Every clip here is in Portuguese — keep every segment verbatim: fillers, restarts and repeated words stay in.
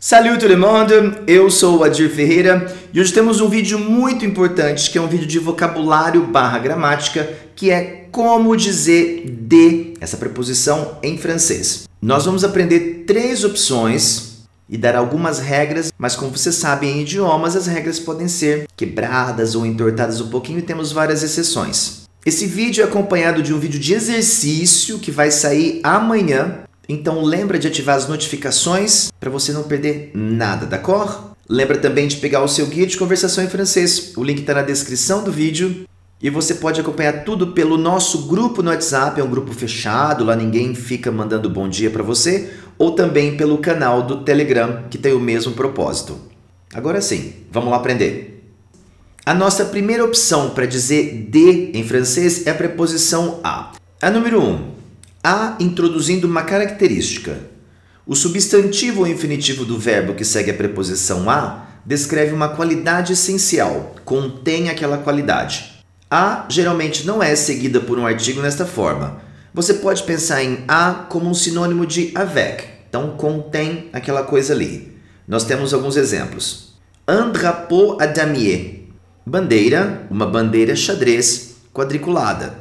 Salut tout le monde, eu sou o Adir Ferreira e hoje temos um vídeo muito importante que é um vídeo de vocabulário barra gramática que é como dizer de, essa preposição em francês. Nós vamos aprender três opções e dar algumas regras, mas como você sabe em idiomas as regras podem ser quebradas ou entortadas um pouquinho e temos várias exceções. Esse vídeo é acompanhado de um vídeo de exercício que vai sair amanhã. Então lembra de ativar as notificações para você não perder nada, d'accord? Lembra também de pegar o seu guia de conversação em francês. O link está na descrição do vídeo. E você pode acompanhar tudo pelo nosso grupo no WhatsApp, é um grupo fechado, lá ninguém fica mandando bom dia para você. Ou também pelo canal do Telegram, que tem o mesmo propósito. Agora sim, vamos lá aprender. A nossa primeira opção para dizer de em francês é a preposição a. A número um. A introduzindo uma característica. O substantivo ou infinitivo do verbo que segue a preposição a descreve uma qualidade essencial, contém aquela qualidade. A geralmente não é seguida por um artigo nesta forma. Você pode pensar em a como um sinônimo de avec, então contém aquela coisa ali. Nós temos alguns exemplos. Un drapeau à damier, bandeira, uma bandeira xadrez quadriculada.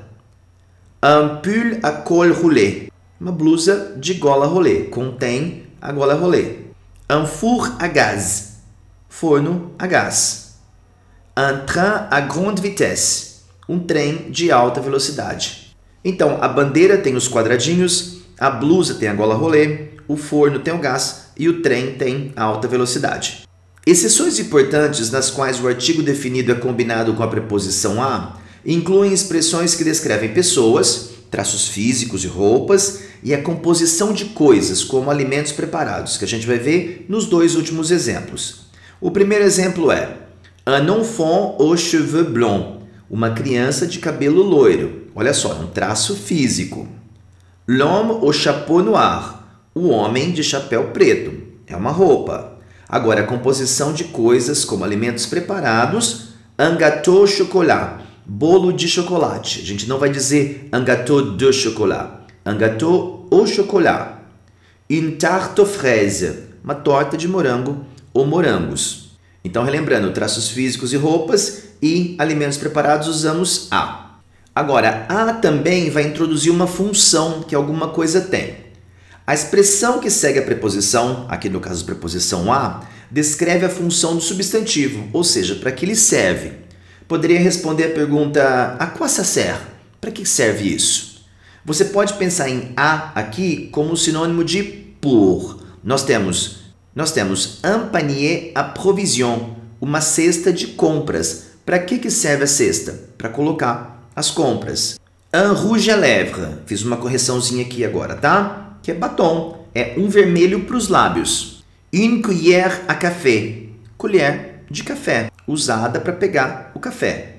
Un pull à col roulé, uma blusa de gola rolê, contém a gola rolê. Un four à gaz, forno a gás. Un train à grande vitesse, um trem de alta velocidade. Então, a bandeira tem os quadradinhos, a blusa tem a gola rolê, o forno tem o gás e o trem tem a alta velocidade. Exceções importantes nas quais o artigo definido é combinado com a preposição a incluem expressões que descrevem pessoas, traços físicos e roupas, e a composição de coisas, como alimentos preparados, que a gente vai ver nos dois últimos exemplos. O primeiro exemplo é un enfant aux cheveux blonds, uma criança de cabelo loiro. Olha só, é um traço físico. L'homme au chapeau noir, o homem de chapéu preto, é uma roupa. Agora, a composição de coisas, como alimentos preparados, un gâteau au chocolat, bolo de chocolate. A gente não vai dizer un gâteau de chocolat. Un gâteau au chocolat. Une tarte aux fraises. Uma torta de morango ou morangos. Então, relembrando, traços físicos e roupas e alimentos preparados usamos a. Agora, a também vai introduzir uma função que alguma coisa tem. A expressão que segue a preposição, aqui no caso a preposição a, descreve a função do substantivo, ou seja, para que ele serve. Poderia responder a pergunta à quoi ça sert? Para que serve isso? Você pode pensar em a aqui como sinônimo de pour. Nós temos, nós temos un panier à provision, uma cesta de compras. Para que, que serve a cesta? Para colocar as compras. Un rouge à lèvres, fiz uma correçãozinha aqui agora, tá? Que é batom, é um vermelho para os lábios. Une cuillère à café, colher de café, usada para pegar o café.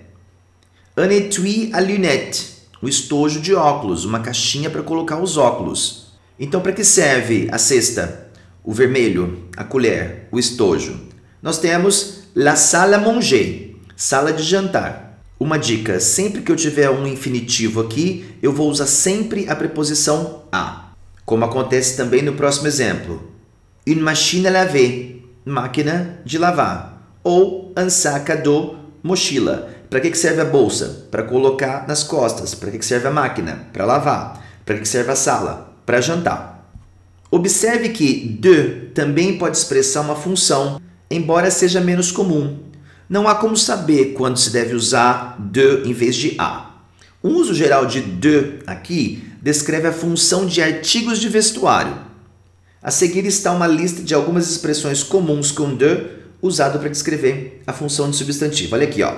Un étui à lunettes, o estojo de óculos, uma caixinha para colocar os óculos. Então, para que serve a cesta? O vermelho, a colher, o estojo. Nós temos la salle à manger, sala de jantar. Uma dica, sempre que eu tiver um infinitivo aqui, eu vou usar sempre a preposição à. Como acontece também no próximo exemplo. Une machine à laver, máquina de lavar. Ou un sac à dos, mochila. Para que serve a bolsa? Para colocar nas costas. Para que serve a máquina? Para lavar. Para que serve a sala? Para jantar. Observe que de também pode expressar uma função, embora seja menos comum. Não há como saber quando se deve usar de em vez de a. O uso geral de de aqui descreve a função de artigos de vestuário. A seguir está uma lista de algumas expressões comuns com de, usado para descrever a função de substantivo. Olha aqui, ó.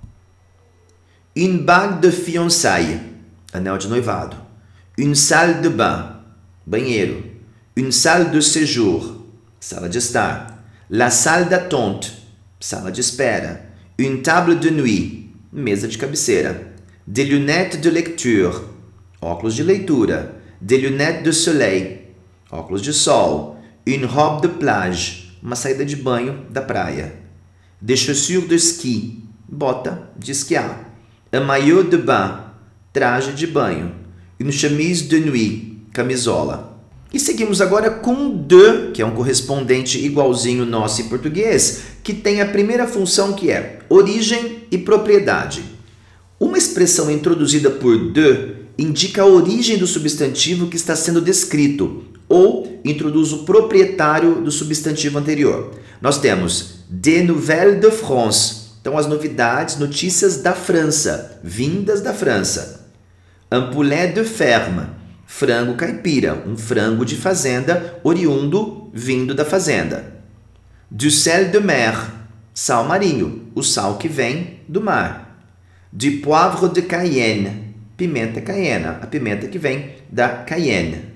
Une bague de fiançailles, anel de noivado. Une salle de bain, banheiro. Une salle de séjour, sala de estar. La salle d'attente, sala de espera. Une table de nuit, mesa de cabeceira. Des lunettes de lecture, óculos de leitura. Des lunettes de soleil, óculos de sol. Une robe de plage, uma saída de banho da praia. Des chaussures de ski, bota de esquiar. Un maillot de bain, traje de banho. Une chemise de nuit, camisola. E seguimos agora com de, que é um correspondente igualzinho nosso em português, que tem a primeira função que é origem e propriedade. Uma expressão introduzida por de indica a origem do substantivo que está sendo descrito, ou introduz o proprietário do substantivo anterior. Nós temos des nouvelles de France, então as novidades, notícias da França, vindas da França. Un poulet de ferme, frango caipira, um frango de fazenda, oriundo, vindo da fazenda. Du sel de mer, sal marinho, o sal que vem do mar. Du poivre de Cayenne, pimenta cayena, a pimenta que vem da Cayenne.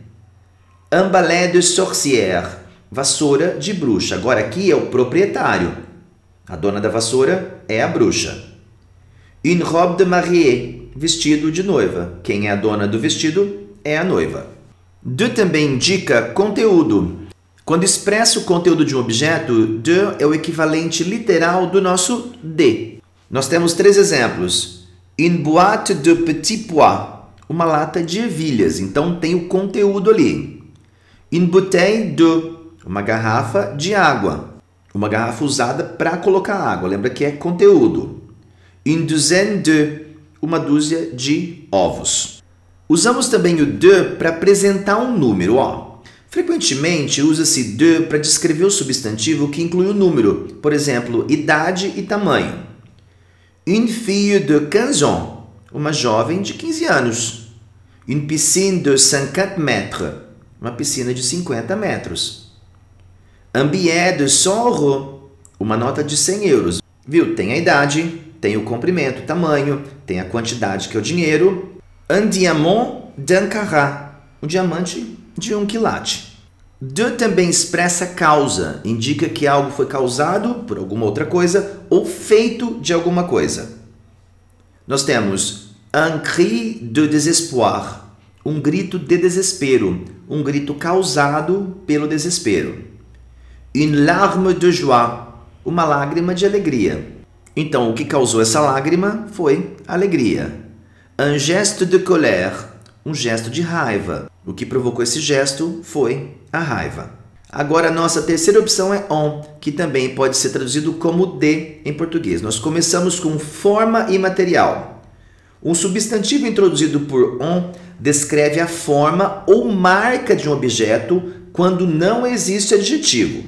Un balai de sorcière, vassoura de bruxa. Agora aqui é o proprietário. A dona da vassoura é a bruxa. Une robe de mariée, vestido de noiva. Quem é a dona do vestido é a noiva. De também indica conteúdo. Quando expressa o conteúdo de um objeto, de é o equivalente literal do nosso de. Nós temos três exemplos. Une boîte de petits pois, uma lata de ervilhas, então tem o conteúdo ali. Une bouteille de, uma garrafa de água, uma garrafa usada para colocar água, lembra que é conteúdo. Une douzaine de, uma dúzia de ovos. Usamos também o de para apresentar um número. Ó. Frequentemente usa-se de para descrever o substantivo que inclui o número, por exemplo, idade e tamanho. Une fille de quinze ans, uma jovem de quinze anos. Une piscine de cinquante mètres, uma piscina de cinquenta metros. Un billet de cent euros, uma nota de cem euros. Viu? Tem a idade, tem o comprimento, o tamanho, tem a quantidade que é o dinheiro. Un diamant d'un carat, um diamante de um quilate. De também expressa causa, indica que algo foi causado por alguma outra coisa ou feito de alguma coisa. Nós temos un cri de désespoir, um grito de desespero, um grito causado pelo desespero. Une larme de joie, uma lágrima de alegria. Então, o que causou essa lágrima foi alegria. Un geste de colère, um gesto de raiva. O que provocou esse gesto foi a raiva. Agora, a nossa terceira opção é on, que também pode ser traduzido como de em português. Nós começamos com forma imaterial. Um substantivo introduzido por on descreve a forma ou marca de um objeto quando não existe adjetivo.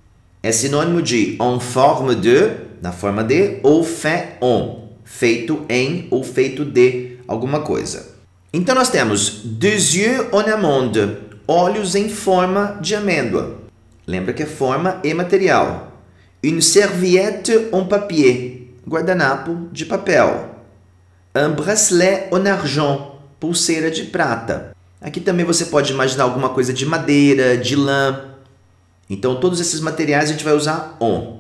É sinônimo de en forme de, na forma de, ou fait on, feito em ou feito de alguma coisa. Então nós temos des yeux en amande, olhos em forma de amêndoa. Lembra que é forma imaterial. Une serviette en papier, guardanapo de papel. Un bracelet en argent, pulseira de prata. Aqui também você pode imaginar alguma coisa de madeira, de lã. Então todos esses materiais a gente vai usar on.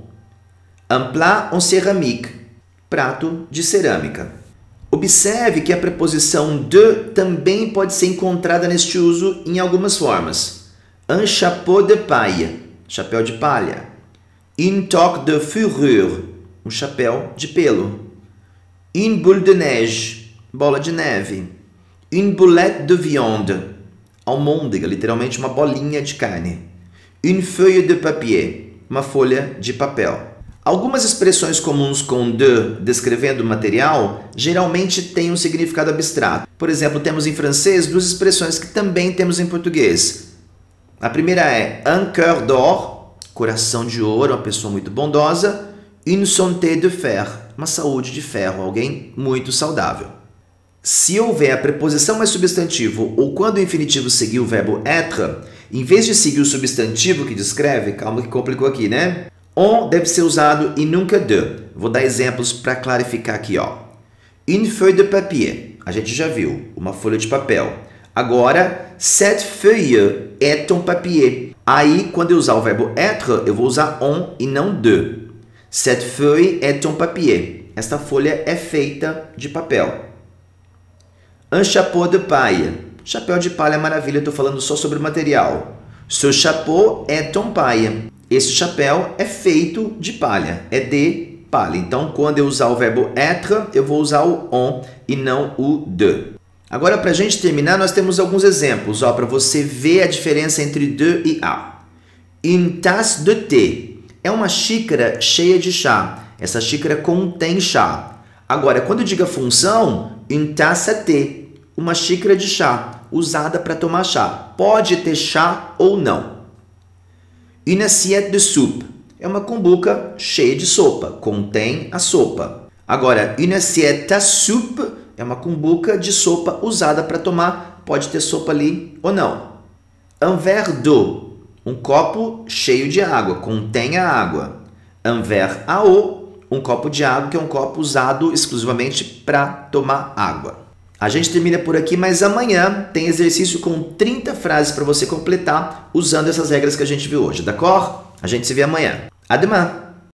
Un plat en céramique, prato de cerâmica. Observe que a preposição de também pode ser encontrada neste uso em algumas formas. Un chapeau de paille, chapéu de palha. Une toque de fourrure, um chapéu de pelo. Une boule de neige, bola de neve. Une boulette de viande, almôndega, literalmente uma bolinha de carne. Une feuille de papier, uma folha de papel. Algumas expressões comuns com de, descrevendo o material, geralmente têm um significado abstrato. Por exemplo, temos em francês duas expressões que também temos em português. A primeira é un cœur d'or, coração de ouro, uma pessoa muito bondosa. Une santé de fer, uma saúde de ferro, alguém muito saudável. Se houver a preposição mais substantivo ou quando o infinitivo seguir o verbo être, em vez de seguir o substantivo que descreve, calma que complicou aqui, né? On deve ser usado e nunca de. Vou dar exemplos para clarificar aqui, ó. Une feuille de papier. A gente já viu, uma folha de papel. Agora, cette feuille est un papier. Aí, quando eu usar o verbo être, eu vou usar on e não de. Cette feuille est un papier. Esta folha é feita de papel. Un chapeau de paille. Chapéu de palha, maravilha, estou falando só sobre o material. Ce chapeau est en paille. Esse chapéu é feito de palha, é de palha. Então, quando eu usar o verbo être, eu vou usar o on e não o de. Agora, para a gente terminar, nós temos alguns exemplos, para você ver a diferença entre de e a. Une tasse de thé é uma xícara cheia de chá. Essa xícara contém chá. Agora, quando diga função, une tasse à thé, uma xícara de chá, usada para tomar chá. Pode ter chá ou não. Une assiette de soupe é uma cumbuca cheia de sopa, contém a sopa. Agora, une assiette à soupe é uma cumbuca de sopa usada para tomar, pode ter sopa ali ou não. Un verre d'eau, um copo cheio de água, contém a água. Un verre à eau, um copo de água que é um copo usado exclusivamente para tomar água. A gente termina por aqui, mas amanhã tem exercício com trinta frases para você completar usando essas regras que a gente viu hoje, d'accord? A gente se vê amanhã. À demain!